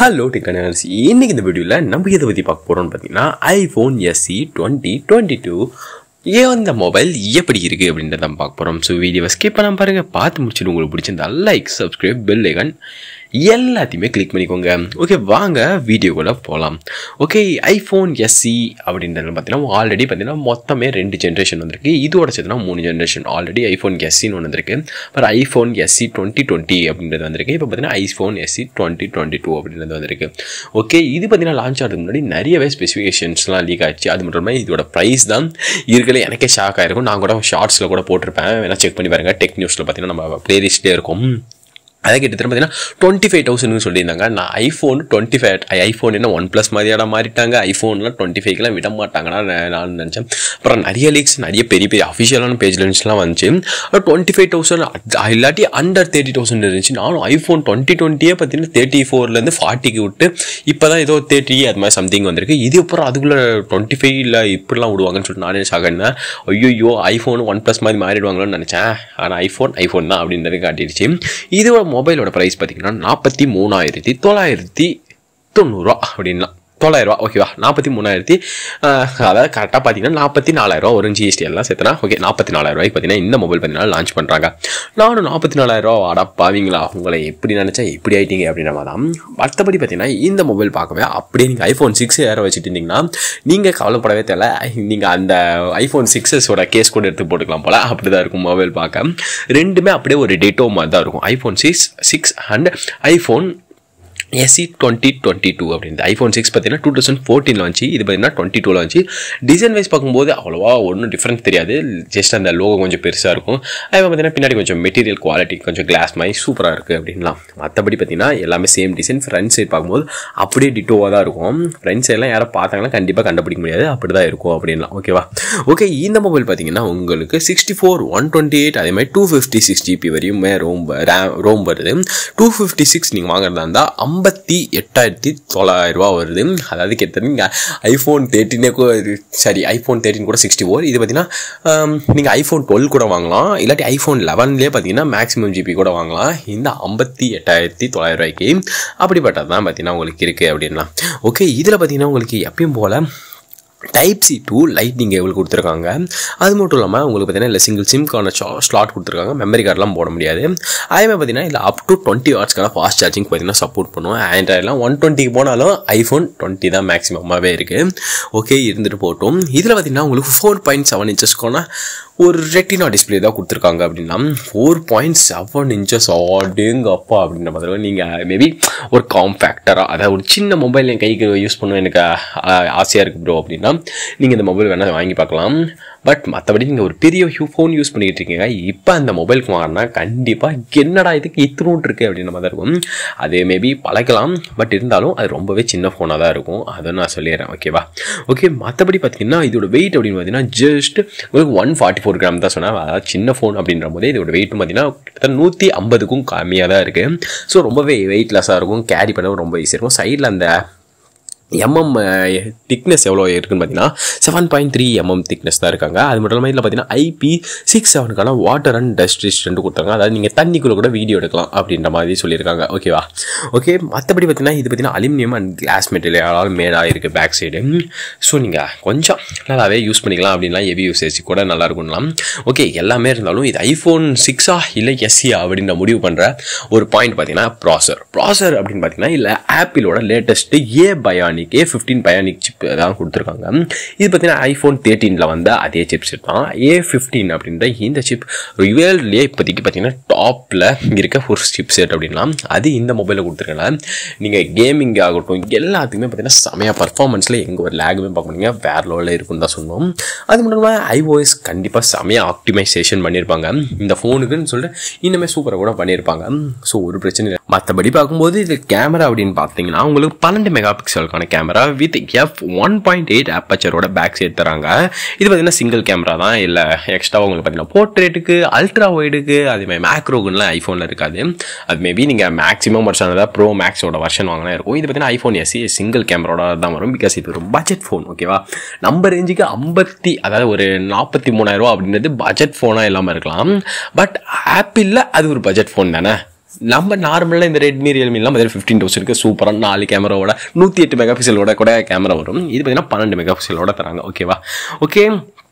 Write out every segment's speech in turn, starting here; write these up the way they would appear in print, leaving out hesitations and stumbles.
Hello Techners, இன்னைக்கு இந்த வீடியோல நம்ம எதை பத்தி பார்க்க போறோம்னு பாத்தீங்கன்னா iPhone SE 2022 இந்த மொபைல் எப்படி இருக்கு அப்படின்றத நம்ம பார்க்க போறோம். ஸோ வீடியோவை ஸ்கிப் பண்ணாம பாருங்க, பார்த்து முடிச்சுட்டு உங்களுக்கு பிடிச்சிருந்தா லைக், சப்ஸ்கிரைப், பெல் ஐகான் எல்லாத்தையுமே கிளிக் பண்ணிக்கோங்க. ஓகே, வாங்க வீடியோக்குள்ள போகலாம். ஓகே, iPhone SE அப்படின்றது பார்த்தீங்கன்னா ஆல்ரெடி பார்த்தீங்கன்னா மொத்தமே 2 ஜென்ரேஷன் வந்திருக்கு. இதோட சேர்த்துனா 3 ஜென்ரேஷன். ஆல்ரெடி iPhone SEன்னு ஒன்று வந்திருக்கு, அப்புறம் iPhone SE 2020 அப்படின்றது வந்திருக்கு. இப்போ பார்த்தீங்கன்னா iPhone SE 2022 அப்படின்றது வந்திருக்கு. ஓகே, இது பார்த்தீங்கன்னா லான்ச் ஆகிறதுக்கு முன்னாடி நிறையவே ஸ்பெசிஃபிகேஷன்ஸ்லாம் லீக் ஆச்சு. அது மட்டும் இல்லாமல் இதோட ப்ரைஸ் தான் இருக்கல எனக்கே ஷாக் ஆயிருக்கும். நான் கூட ஷார்ட்ஸில் கூட போட்டிருப்பேன், வேணா செக் பண்ணி பாருங்க. டெக் நியூஸில் பார்த்தீங்கன்னா நம்ம பிளேலிஸ்ட்லேயே இருக்கும். அதை கிட்டத்தட்ட பார்த்தீங்கன்னா 25,000 சொல்லியிருந்தாங்க. நான் ஐஃபோன் என்ன OnePlus மாதிரியான மாறிட்டாங்க, ஐஃபோன்லாம் 25க்கெலாம் விட மாட்டாங்கன்னா நான் நினச்சேன். அப்புறம் நிறைய லீக்ஸ், நிறைய பெரிய அஃபிஷியலான பேஜ் லிங்க்ஸ்லாம் வந்துச்சு. 25,000 இல்லாட்டி அண்டர் 30,000 இருந்துச்சு. நானும் ஐஃபோன் 2020 பார்த்தீங்கன்னா 34லேருந்து 40க்கு விட்டு இப்போ தான் ஏதோ 30 அது மாதிரி சம்திங் வந்திருக்கு. இது அப்புறம் அதுக்குள்ளே 25 இல்லை இப்படிலாம் விடுவாங்கன்னு சொல்லிட்டு நானே சாகேன். ஐயோ ஐஃபோன் OnePlus மாதிரி மாறிடுவாங்களோன்னு நினச்சேன். ஆனால் ஐஃபோன் தான் அப்படின்றது காட்டிடுச்சு. இதோட மொபைலோட ப்ரைஸ் பார்த்தீங்கன்னா 43,990 அப்படின்னா 900 ஓகேவா. 43,000 அதாவது கரெக்டாக பார்த்தீங்கன்னா 44,000 ஒரு ஜிஎஸ்டி எல்லாம் சேர்த்துனா ஓகே 44,000 பார்த்தீங்கன்னா இந்த மொபைல் பார்த்தீங்கன்னா லான்ச் பண்ணுறாங்க. நானும் 44,000 அடப்பாவீங்களா, உங்களை எப்படி நினச்சா எப்படி ஆகிட்டீங்க அப்படின்ற மாதிரி தான். மற்றபடி பார்த்தீங்கன்னா இந்த மொபைல் பார்க்கவே அப்படியே நீங்கள் iPhone 6 ஏற வச்சுட்டு இருந்தீங்கன்னா நீங்கள் கவலைப்படவே தேவை. நீங்கள் அந்த iPhone 6s கேஸ் கூட எடுத்து போட்டுக்கலாம் போல, அப்படி தான் இருக்கும் மொபைல் பார்க்க. ரெண்டுமே அப்படியே ஒரு டேட்டோ மாதிரி தான் இருக்கும். iPhone 6 அண்ட் iPhone SE 2022 அப்படின்றது. iPhone 6 பார்த்தீங்கன்னா 2014 வந்துச்சு, இது பார்த்தீங்கன்னா 22 வந்துச்சு. டிசைன் வைஸ் பார்க்கும்போது அவ்வளோவா ஒன்றும் டிஃப்ரெண்ட் தெரியாது, ஜஸ்ட் அந்த லோகோ கொஞ்சம் பெருசாக இருக்கும். அது பார்த்தீங்கன்னா பின்னாடி கொஞ்சம் மெட்டீரியல் குவாலிட்டி கொஞ்சம் கிளாஸ் மாதிரி சூப்பராக இருக்குது அப்படின்லாம். மற்றபடி பார்த்தீங்கன்னா எல்லாமே சேம் டிசைன். ஃப்ரண்ட் சைட் பார்க்கும்போது அப்படியே டிட்டோவாக தான் இருக்கும். ஃப்ரண்ட் சைட்லாம் யாரும் பார்த்தாங்கன்னா கண்டிப்பாக கண்டுபிடிக்க முடியாது, அப்படி தான் இருக்கும் அப்படின்லாம். ஓகேவா. ஓகே, இந்த மொபைல் பார்த்தீங்கன்னா உங்களுக்கு 64, 128 அதே மாதிரி 256 GB வரையும் ரோம் வருது. 256 நீங்கள் வாங்குறதா இருந்தால் 58,900 வருது. அதாவது கிட்டத்தட்ட நீங்கள் iPhone 13 கூட 64. இது பார்த்தீங்கன்னா நீங்கள் iPhone 12 கூட வாங்கலாம், இல்லாட்டி iPhone 11லேயே பார்த்தீங்கன்னா மேக்ஸிமம் ஜிபி கூட வாங்கலாம் இந்த 58,900 அப்படிப்பட்டது தான் பார்த்தீங்கன்னா உங்களுக்கு இருக்குது அப்படின்னா. ஓகே, இதில் பார்த்தீங்கன்னா உங்களுக்கு எப்பயும் போல் Type-C to லைட்னிங் கேபிள் கொடுத்துருக்காங்க. அது மட்டும் இல்லாமல் உங்களுக்கு பார்த்தீங்கன்னா இல்லை சிங்கிள் சிம்க்கான ஸ்லாட் கொடுத்துருக்காங்க. மெமரி கார்டெலாம் போட முடியாது. அதேமாதிரி பார்த்தீங்கன்னா இல்லை அப் டு 20 வாட்ஸ்க்கான ஃபாஸ்ட் சார்ஜிங் பார்த்தீங்கன்னா சப்போர்ட் பண்ணுவோம். ஆண்ட்ராய்டெலாம் 120க்கு போனாலும் iPhone 20 தான் மேக்ஸிமமாகவே இருக்குது. ஓகே, இருந்துட்டு போட்டோம். இதில் பார்த்தீங்கன்னா உங்களுக்கு 4.7 இன்ச்சஸ்க்கான ஒரு ரெட்டினா டிஸ்பிளே தான் கொடுத்துருக்காங்க அப்படின்னா 4.7 இன்ச்சஸ் ஆடுங்கப்பா அப்படின்ற மாதிரி. நீங்கள் மேபி ஒரு காம்பேக்டராக, அதாவது ஒரு சின்ன மொபைல் என் கைக்கு யூஸ் பண்ண எனக்கு ஆசையாக இருக்குது ப்ரோ அப்படின்னா நீங்கள் இந்த மொபைல் வேணால் வாங்கி பார்க்கலாம். பட் மற்றபடி நீங்கள் ஒரு பெரிய ஃபோன் யூஸ் பண்ணிக்கிட்டு இருக்கீங்க, இப்போ அந்த மொபைலுக்கு மாறினா கண்டிப்பாக என்னடா இதுக்கு இத்தினூட்டு இருக்குது அப்படின்ற மாதிரி தான் இருக்கும். அது மேபி பழக்கலாம், பட் இருந்தாலும் அது ரொம்பவே சின்ன ஃபோனாக தான் இருக்கும், அதை நான் சொல்லிடுறேன். ஓகேவா. ஓகே, மற்றபடி பார்த்தீங்கன்னா இதோட வெயிட் அப்படின்னு பார்த்தீங்கன்னா ஜஸ்ட் உங்களுக்கு 144 கிராம் தான் சொன்னேன். அதாவது சின்ன ஃபோன் அப்படின்ற போதே இதோட வெயிட்னு பார்த்தீங்கன்னா கிட்டத்தட்ட 150க்கும் கம்மியாக தான் இருக்குது. ஸோ ரொம்பவே வெயிட்லெஸ்ஸாக இருக்கும், கேரி பண்ணவும் ரொம்ப ஈஸியாக இருக்கும். சைடில் அந்த திக்னஸ் எவ்வளோ இருக்குன்னு பார்த்தீங்கன்னா 7.3 திக்னஸ் தான் இருக்காங்க. அது மட்டும் இல்லாமல் இதில் பார்த்தீங்கன்னா IP67க்கான வாட்டர் அண்ட் டஸ்ட் ரெசிஸ்டன்ட் கொடுத்தாங்க. அதாவது நீங்கள் தண்ணிக்குள்ளே கூட வீடியோ எடுக்கலாம் அப்படின்ற மாதிரி சொல்லியிருக்காங்க. ஓகேவா. ஓகே, மற்றபடி பார்த்தீங்கன்னா இது பார்த்தீங்கன்னா அலுமினியம் அண்ட் கிளாஸ் மெட்டீரியலால் மேடாக இருக்குது பேக் சைடு. ஸோ நீங்கள் கொஞ்சம் நல்லாவே யூஸ் பண்ணிக்கலாம் அப்படின்லாம் ஹெவி யூசேஜ் கூட நல்லா இருக்கும்லாம். ஓகே, எல்லாமே இருந்தாலும் இது iPhone 6 இல்லை SE அப்படின்ற முடிவு பண்ணுற ஒரு பாயிண்ட் பார்த்தீங்கன்னா ப்ராசர் அப்படின்னு பார்த்தீங்கன்னா இல்லை ஆப்பிளோட லேட்டஸ்ட்டு A15 பயானிக் சிப் தான் கொடுத்துருக்காங்க. இது பார்த்தீங்கன்னா iPhone 13ல் வந்த அதே சிப் செட் தான். A15 அப்படின்ற இந்த சிப் ரிவேல்ட்லேயே இப்போதைக்கு பார்த்தீங்கன்னா டாப்பில் இருக்க ஒரு சிப் செட் அப்படின்னா அது இந்த மொபைலில் கொடுத்துருக்காங்க. நீங்கள் கேமிங் ஆகட்டும் எல்லாத்துக்குமே பார்த்தீங்கன்னா செமையாக பர்ஃபார்மன்ஸில் எங்கே ஒரு லேகுமே பார்க்க முடியுங்க, வேறு லெவலில் இருக்குன்னு தான் சொன்னோம். அது மட்டும் இல்லாமல் iOS கண்டிப்பாக செமையாக ஆப்டிமைசேஷன் பண்ணியிருப்பாங்க இந்த ஃபோனுக்குன்னு சொல்லிட்டு இன்னுமே சூப்பராக கூட பண்ணியிருப்பாங்க. ஸோ ஒரு பிரச்சனை இல்லை. மற்றபடி பார்க்கும்போது இது கேமரா அப்படின்னு பார்த்தீங்கன்னா உங்களுக்கு 12 மெகா பிக்சலுக்கான கேமரா வித் f1.8 அப்பச்சரோட பேக் சைட் தராங்க. இது பார்த்தீங்கன்னா சிங்கிள் கேமரா தான், இல்லை எக்ஸ்ட்ரா உங்களுக்கு பார்த்தீங்கன்னா போர்ட்ரேட்டுக்கு, அல்ட்ரா வைடுக்கு, அதேமாதிரி மேக்ரோக்குலாம் ஐஃபோனில் இருக்காது. அது மேபி நீங்கள் மேக்ஸிமம் வருஷன் தான் ப்ரோ மேக்ஸோட வருஷன் வாங்கினா இருக்கும். இது பார்த்தீங்கன்னா iPhone SE சிங்கிள் கேமராவோட தான் வரும். பிகாஸ் இது ஒரு பட்ஜெட் ஃபோன். ஓகேவா. நம்ம ரேஞ்சுக்கு அதாவது ஒரு 43,000 அப்படின்றது பட்ஜெட் ஃபோனாக இல்லாமல் இருக்கலாம். பட் ஆப்பிளில் அது ஒரு பட்ஜெட் ஃபோன் தானே. நம்ம நார்மலாக இந்த ரெட்மி ரியல்மிலாம் பார்த்தீங்கன்னா 15,000க்கு சூப்பராக 4 கேமராவோட 108 மெகா பிக்சலோட கூட கேமரா வரும். இது பார்த்தீங்கன்னா 12 மெகா பிக்சலோட தராங்க. ஓகேவா? ஓகே,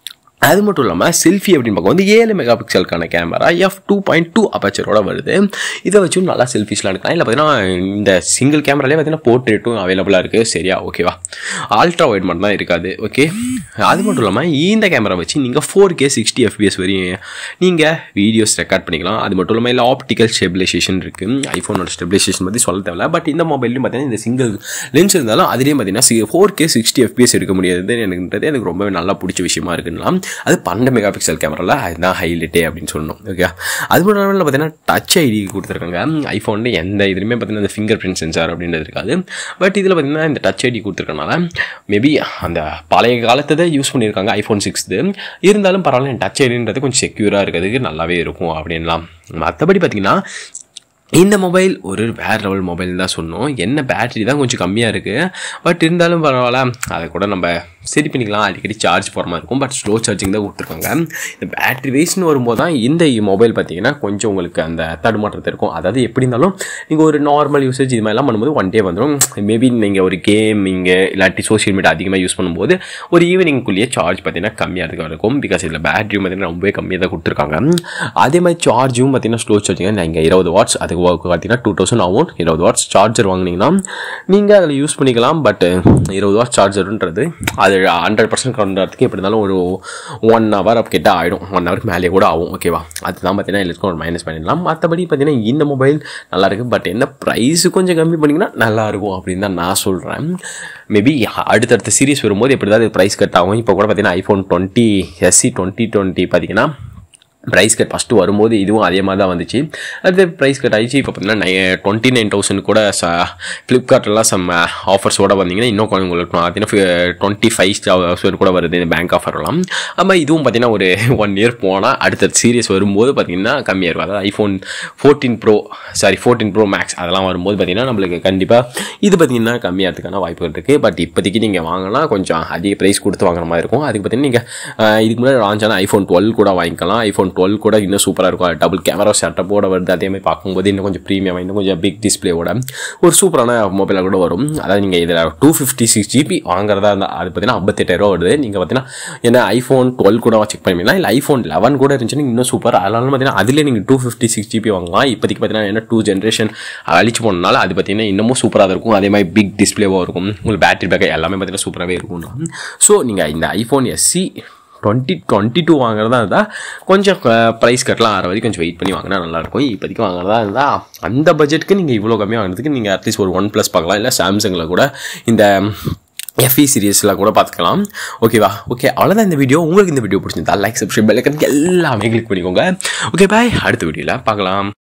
அது மட்டும் இல்லாமல் செல்ஃபி அப்படின்னு பார்க்க வந்து 7 மெகா பிக்சலுக்கான கேமரா f2.2 அப்பச்சரோட வருது. இதை வச்சு நல்லா செல்ஃபிஸ்லாம் எடுக்கலாம். இல்லை பார்த்தீங்கன்னா இந்த சிங்கிள் கேமராலே பார்த்தீங்கன்னா போர்ட்ரேட்டும் அவைலபிளாக இருக்குது. சரியா? ஓகேவா? அல்ட்ரா வைட் மட்டும் தான் இருக்காது. ஓகே, அது மட்டும் இல்லாமல் இந்த கேமரா வச்சு நீங்கள் 4K 60 FPS வரையும் நீங்கள் வீடியோஸ் ரெக்கார்ட் பண்ணிக்கலாம். அது மட்டும் இல்லாமல் இல்லை ஆப்டிக்கல் ஸ்டெபிலைசேஷன் இருக்குது. ஐஃபோனோட ஸ்டெபிலைசேஷன் பற்றி சொல்ல தேவையில்ல. பட் இந்த மொபைல்லையும் பார்த்தீங்கன்னா இந்த சிங்கிள் லென்ஸ் இருந்தாலும் அதுலேயும் பார்த்தீங்கன்னா 4K 60 FPS எடுக்க முடியாது. எனக்கு ரொம்பவே நல்லா பிடிச்ச விஷயமா இருக்குன்னா அது 12 மெகா பிக்சல் கேமராவில் அதுதான் ஹைலைட்டே அப்படின்னு சொல்லணும். ஓகே, அது மட்டும் இல்லாமல் பார்த்தீங்கன்னா டச் ஐடி கொடுத்துருக்காங்க. ஐஃபோனில் எந்த இதுலையுமே பார்த்தீங்கன்னா இந்த ஃபிங்கர் பிரிண்ட் சென்சார் அப்படின்றது இருக்காது. பட் இதில் பார்த்தீங்கன்னா இந்த டச் ஐடி கொடுத்துருக்கனால மேபி அந்த பழைய காலத்தை தான் யூஸ் பண்ணியிருக்காங்க iPhone 6. இருந்தாலும் பரவாயில்ல, டச் ஐடின்றது கொஞ்சம் செக்யூராக இருக்கிறதுக்கு நல்லாவே இருக்கும் அப்படின்லாம். மற்றபடி பார்த்தீங்கன்னா இந்த மொபைல் ஒரு வேறு லெவல் மொபைல் தான் சொன்னோம். என்ன பேட்டரி தான் கொஞ்சம் கம்மியாக இருக்குது. பட் இருந்தாலும் பரவாயில்ல, அதை கூட நம்ம சரி பண்ணிக்கலாம். அடிக்கடி சார்ஜ் போகிற மாதிரி இருக்கும். பட் ஸ்லோ சார்ஜிங் தான் கொடுத்துருக்காங்க. இந்த பேட்டரி வேஸ்ட்னு வரும்போது தான் இந்த மொபைல் பார்த்தீங்கன்னா கொஞ்சம் உங்களுக்கு அந்த தடுமாற்றத்தை இருக்கும். அதாவது எப்படி இருந்தாலும் நீங்கள் ஒரு நார்மல் யூசேஜ் இது மாதிரிலாம் பண்ணும்போது 1 டே வந்துடும். மேபி நீங்கள் ஒரு கேமிங்கு இல்லாட்டி சோஷியல் மீடியா அதிகமாக யூஸ் பண்ணும்போது ஒரு ஈவினிங்குள்ளேயே சார்ஜ் பார்த்தீங்கன்னா கம்மியாக இருக்கும். பிகாஸ் இதில் பேட்டரியும் பார்த்தீங்கன்னா ரொம்பவே கம்மியாக தான் கொடுத்துருக்காங்க. அதே மாதிரி சார்ஜும் பார்த்தீங்கன்னா ஸ்லோ சார்ஜிங். நீங்கள் 20 வாட்ஸ் அதுக்கு பார்த்தீங்கன்னா 2000 ஆகும். 20 வாட்ஸ் சார்ஜர் வாங்கினீங்கன்னா நீங்கள் அதில் யூஸ் பண்ணிக்கலாம். பட் 20 வாட்ஸ் சார்ஜருன்றது அது 100% கொண்டாடுறதுக்கு எப்படி இருந்தாலும் ஒரு 1 hour கிட்ட ஆகிடும். 1 hour மேலே கூட ஆகும். ஓகேவா? அதுதான் பார்த்தீங்கன்னா எல்லாருக்கும் ஒரு மைனஸ் பண்ணிடலாம். மற்றபடி பார்த்தீங்கன்னா இந்த மொபைல் நல்லாயிருக்கு. பட் என்ன ப்ரைஸு கொஞ்சம் கம்மி பண்ணிங்கன்னா நல்லாயிருக்கும் அப்படின்னு தான் நான் சொல்கிறேன். மேபி அடுத்தடுத்த சீரிஸ் வரும்போது எப்படி தான் ப்ரைஸ் கட் ஆகும். இப்போ கூட பார்த்தீங்கன்னா iPhone 20 SE 2020 பார்த்தீங்கன்னா ப்ரைஸ் கட் ஃபஸ்ட்டு வரும்போது இதுவும் அதே மாதிரி தான் வந்துச்சு. அது ப்ரைஸ் கட் ஆகிடுச்சு. இப்போ பார்த்தீங்கன்னா 29,000 கூட ஃப்ளிப்கார்ட்லாம் ஆஃபர்ஸோடு வந்தீங்கன்னா இன்னும் உங்களுக்கு பார்த்தீங்கன்னா 25,000 கூட வருது இந்த பேங்க் ஆஃபர்லாம். ஆமாம், இதுவும் பார்த்தீங்கன்னா ஒரு 1 year போனால் அடுத்த சீரியஸ் வரும்போது பார்த்தீங்கன்னா கம்மியாக இருக்கும். அதாவது iPhone 14 Pro Max அதெல்லாம் வரும்போது பார்த்தீங்கன்னா நம்மளுக்கு கண்டிப்பாக இது பார்த்தீங்கன்னா கம்மியாகிறதுக்கான வாய்ப்புகள் இருக்குது. பட் இப்போதைக்கு நீங்கள் வாங்கினா கொஞ்சம் அதிக ப்ரைஸ் கொடுத்து வாங்குற மாதிரி இருக்கும். அதுக்கு பார்த்தீங்கன்னா நீங்கள் இதுக்கு முன்னாடி லான்ச் ஆனால் iPhone 12 கூட வாங்கிக்கலாம். iPhone 12 கூட இன்னும் சூப்பராக இருக்கும். டபுள் கேமரா செட்டப்போட வருது. அதே மாதிரி பார்க்கும்போது இன்னும் கொஞ்சம் ப்ரீமியமாக இன்னும் கொஞ்சம் பிக் டிஸ்பிளேவோட ஒரு சூப்பரான மொபைலாக கூட வரும். அதாவது நீங்கள் இதில் 256 GB வாங்குறதா இருந்தால் அது பார்த்தீங்கன்னா 58,000 வருது. நீங்கள் பார்த்தீங்கன்னா என்ன iPhone 12 கூட செக் பண்ணிக்கலாம். இல்லை iPhone 11 கூட இருந்துச்சுன்னா இன்னும் சூப்பர். அதனால பார்த்தீங்கன்னா அதிலே நீங்கள் 256 GB வாங்கலாம். இப்போதைக்கு பார்த்தீங்கன்னா என்ன 2 ஜென்ரேஷன் அழிச்சு போனனால அது பார்த்தீங்கன்னா இன்னமும் சூப்பராக இருக்கும். அதே மாதிரி பிக் டிஸ்பிளேவாக இருக்கும். உங்களுக்கு பேட்டரி பேக்கப் எல்லாமே பார்த்தீங்கன்னா சூப்பராகவே இருக்கும். ஸோ நீங்கள் இந்த iPhone SE 2022 வாங்குறதா இருந்தால் கொஞ்சம் ப்ரைஸ் கட்டலாம் ஆகிற வரைக்கும் கொஞ்சம் வெயிட் பண்ணி வாங்கினா நல்லாயிருக்கும். இப்போதைக்கு வாங்குறதா இருந்தால் அந்த பட்ஜெட்டுக்கு நீங்கள் இவ்வளோ கம்மியாக வாங்குறதுக்கு நீங்கள் அட்லீஸ்ட் ஒரு OnePlus பார்க்கலாம். இல்லை சாம்சங்கில் கூட இந்த FE சீரியஸ்லாம் கூட பார்த்துக்கலாம். ஓகேவா? ஓகே, அவ்வளோதான் இந்த வீடியோ. உங்களுக்கு இந்த வீடியோ பிடிச்சிருந்தா லைக், சப்ஸ்கிரைப், பெல் ஐகான் எல்லாமே கிளிக் பண்ணிக்கோங்க. Okay, bye. அடுத்த வீடியோவில் பார்க்கலாம்.